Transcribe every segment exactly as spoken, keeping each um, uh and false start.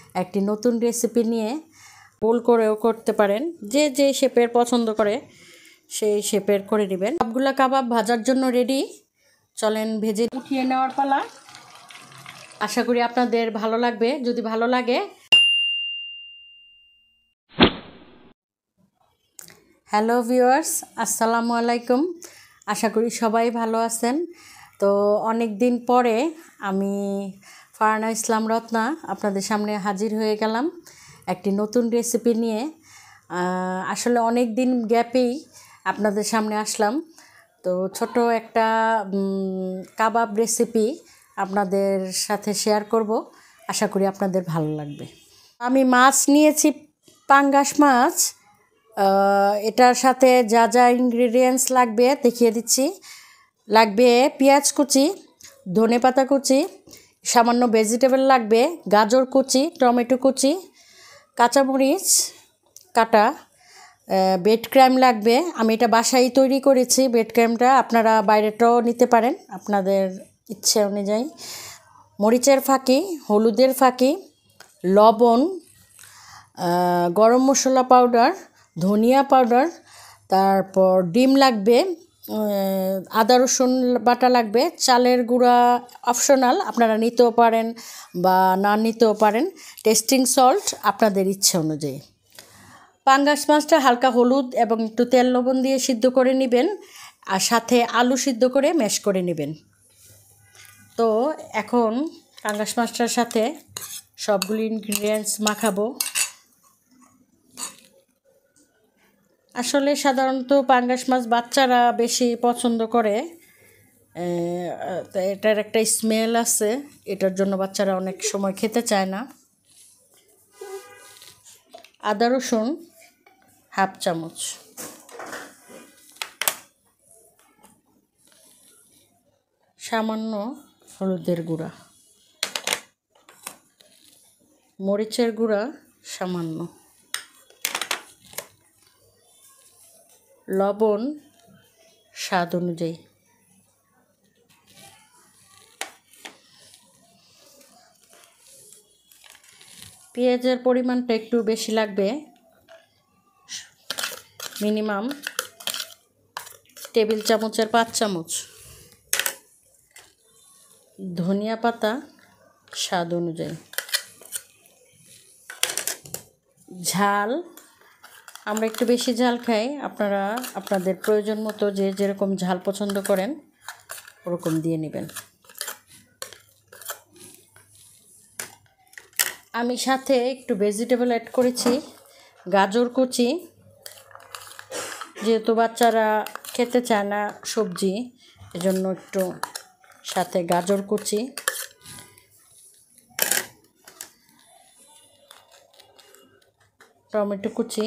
একটি নতুন রেসিপি নিয়ে গোল করেও করতে পারেন, যে যে শেপের পছন্দ করে সেই শেপের করে নেবেন। সবগুলা কাবাব ভাজার জন্য রেডি, চলেন ভেজে উঠিয়ে নেওয়ার পালা। আশা করি আপনাদের ভালো লাগবে। যদি ভালো লাগে, হ্যালো ভিউয়ার্স, আসসালামু আলাইকুম। আশা করি সবাই ভালো আছেন। তো অনেক দিন পরে আমি ফারহানা ইসলাম রত্না আপনাদের সামনে হাজির হয়ে গেলাম একটি নতুন রেসিপি নিয়ে। আসলে অনেক দিন গ্যাপেই আপনাদের সামনে আসলাম। তো ছোট একটা কাবাব রেসিপি আপনাদের সাথে শেয়ার করব। আশা করি আপনাদের ভালো লাগবে। আমি মাছ নিয়েছি, পাঙ্গাস মাছ। এটার সাথে যা যা ইনগ্রেডিয়েন্টস লাগবে দেখিয়ে দিচ্ছি। লাগবে পেঁয়াজ কুচি, ধনেপাতা কুচি, সামান্য ভেজিটেবল লাগবে, গাজর কুচি, টমেটো কুচি, কাঁচামরিচ কাটা, ব্রেড ক্রাম লাগবে। আমি এটা বাসায় তৈরি করেছি ব্রেড ক্রামটা, আপনারা বাইরেটাও নিতে পারেন আপনাদের ইচ্ছে অনুযায়ী। মরিচের ফাঁকি, হলুদের ফাঁকি, লবণ, গরম মশলা পাউডার, ধনিয়া পাউডার, তারপর ডিম লাগবে, আদা রসুন বাটা লাগবে, চালের গুঁড়া অপশনাল, আপনারা নিতেও পারেন বা না নিতেও পারেন, টেস্টিং সল্ট আপনাদের ইচ্ছে অনুযায়ী। পাঙ্গাস মাছটা হালকা হলুদ এবং একটু তেল লবণ দিয়ে সিদ্ধ করে নেবেন, আর সাথে আলু সিদ্ধ করে ম্যাশ করে নেবেন। তো এখন পাঙ্গাস মাছটার সাথে সবগুলি ইনগ্রিডিয়েন্টস মাখাবো। আসলে সাধারণত পাঙ্গাস মাছ বাচ্চারা বেশি পছন্দ করে, এটার একটা স্মেল আছে, এটার জন্য বাচ্চারা অনেক সময় খেতে চায় না। আদা রসুন হাফ চামচ, সামান্য হলুদের গুঁড়া, মরিচের গুঁড়া সামান্য, লবণ স্বাদ অনুযায়ী, পেঁয়াজের পরিমাণটা একটু বেশি লাগবে, মিনিমাম টেবিল চামচের পাঁচ চামচ, ধনিয়া পাতা স্বাদ অনুযায়ী, ঝাল আমরা একটু বেশি ঝাল খাই, আপনারা আপনাদের প্রয়োজন মতো যে যেরকম ঝাল পছন্দ করেন ওরকম দিয়ে নেবেন। আমি সাথে একটু ভেজিটেবল অ্যাড করেছি, গাজর কুচি, যেহেতু বাচ্চারা খেতে চায় না সবজি, এজন্য একটু সাথে গাজর কুচি, টমেটো কুচি,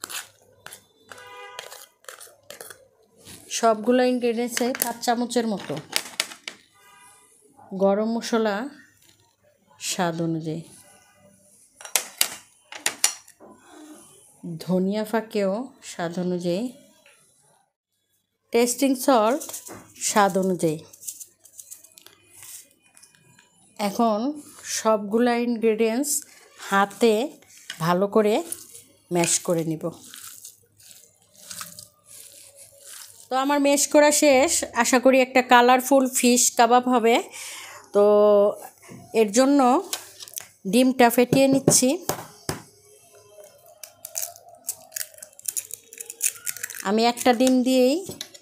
সবগুলো ইনগ্রেডিয়েন্টসে পাঁচ চামচের মতো, গরম মশলা স্বাদ অনুযায়ী, ধনিয়া ফাঁকেও স্বাদ অনুযায়ী, টেস্টিং সল্ট স্বাদ অনুযায়ী। এখন সবগুলা ইনগ্রেডিয়েন্টস হাতে ভালো করে ম্যাশ করে নিব। তো আমার ম্যাশ করা শেষ, আশা করি একটা কালারফুল ফিশ কাবাব হবে। তো এর জন্য ডিমটা ফেটিয়ে নিচ্ছি। আমি একটা ডিম দিয়েই,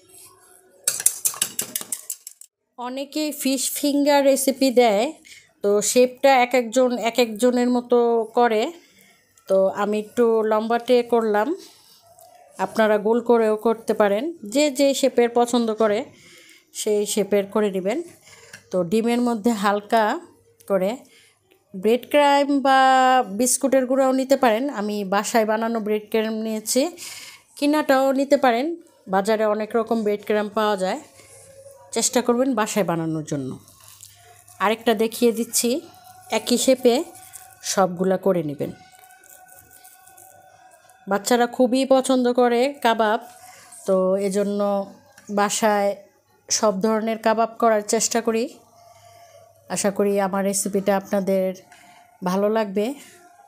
অনেকেই ফিশ ফিঙ্গার রেসিপি দেয়, তো শেপটা এক একজন এক একজনের মতো করে। তো আমি একটু লম্বাটে করলাম, আপনারা গোল করেও করতে পারেন, যে যে শেপের পছন্দ করে সেই শেপের করে নেবেন। তো ডিমের মধ্যে হালকা করে ব্রেড ক্রাম বা বিস্কুটের গুঁড়াও নিতে পারেন, আমি বাসায় বানানো ব্রেড ক্রাম নিয়েছি, কিনাটাও নিতে পারেন, বাজারে অনেক রকম ব্রেড ক্রাম পাওয়া যায়, চেষ্টা করবেন বাসায় বানানোর জন্য। আরেকটা দেখিয়ে দিচ্ছি, একই শেপে সবগুলা করে নেবেন। বাচ্চারা খুবই পছন্দ করে কাবাব, তো এজন্য বাসায় সব ধরনের কাবাব করার চেষ্টা করি। আশা করি আমার রেসিপিটা আপনাদের ভালো লাগবে।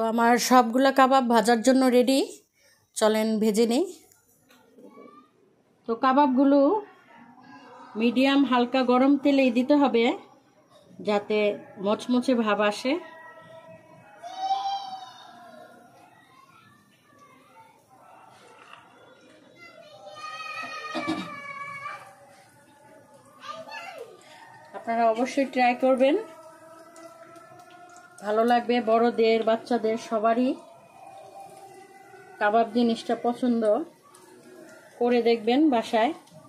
আমার সবগুলা কাবাব ভাজার জন্য রেডি, চলেন ভেজে নিই। তো কাবাবগুলো মিডিয়াম হালকা গরম তেলেই দিতে হবে যাতে মচমচে ভাব আসে। আপনারা অবশ্যই ট্রাই করবেন, ভালো লাগবে। বড়দের বাচ্চাদের সবারই কাবাব জিনিসটা পছন্দ, করে দেখবেন বাসায়।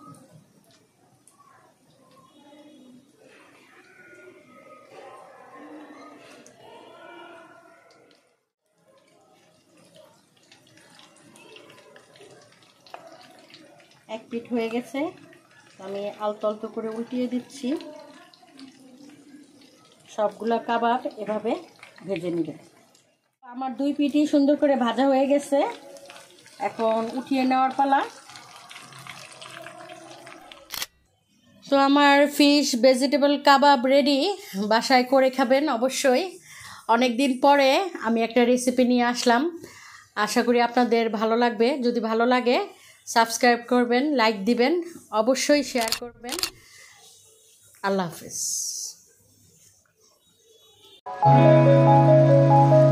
এক পিঠ হয়ে গেছে, আমি আলতো আলতো করে উল্টিয়ে দিচ্ছি। সবগুলা কাবাব এভাবে ভেজে নেবেন। আমার দুই পিঠই সুন্দর করে ভাজা হয়ে গেছে, এখন উঠিয়ে নেওয়ার পালা। তো আমার ফিশ ভেজিটেবল কাবাব রেডি, বাসায় করে খাবেন অবশ্যই। অনেক দিন পরে আমি একটা রেসিপি নিয়ে আসলাম, আশা করি আপনাদের ভালো লাগবে। যদি ভালো লাগে সাবস্ক্রাইব করবেন, লাইক দিবেন, অবশ্যই শেয়ার করবেন। আল্লাহ হাফেজ।